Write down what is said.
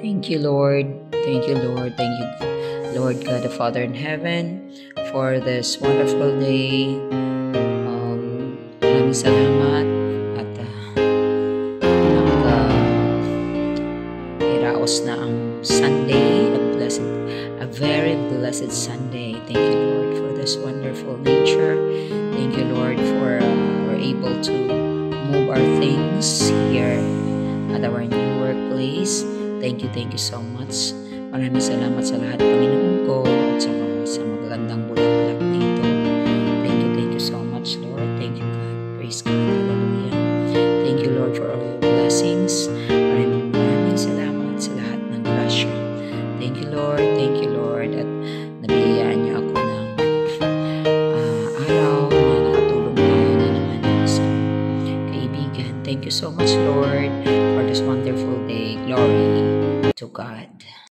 Thank you, Lord. Thank you, Lord. Thank you, Lord God the Father in heaven, for this wonderful day. Maraming salamat at iraos na ang Sunday, a very blessed Sunday. Thank you, Lord, for this wonderful nature. Thank you, Lord, for we're able to move our things here at our new workplace. Thank you so much. Maraming salamat sa lahat, Panginoon ko, at sa magagandang bulaklak nito. Thank you so much, Lord. Thank you, God. Praise God. Hallelujah. Thank you, Lord, for all your blessings. Maraming salamat sa lahat ng grasya. Thank you, Lord. Thank you, Lord. At nabiyayaan niyo ako ng araw na nakatulong tayo na naman sa kaibigan. Thank you so much, Lord, for this wonderful day. Glory to God.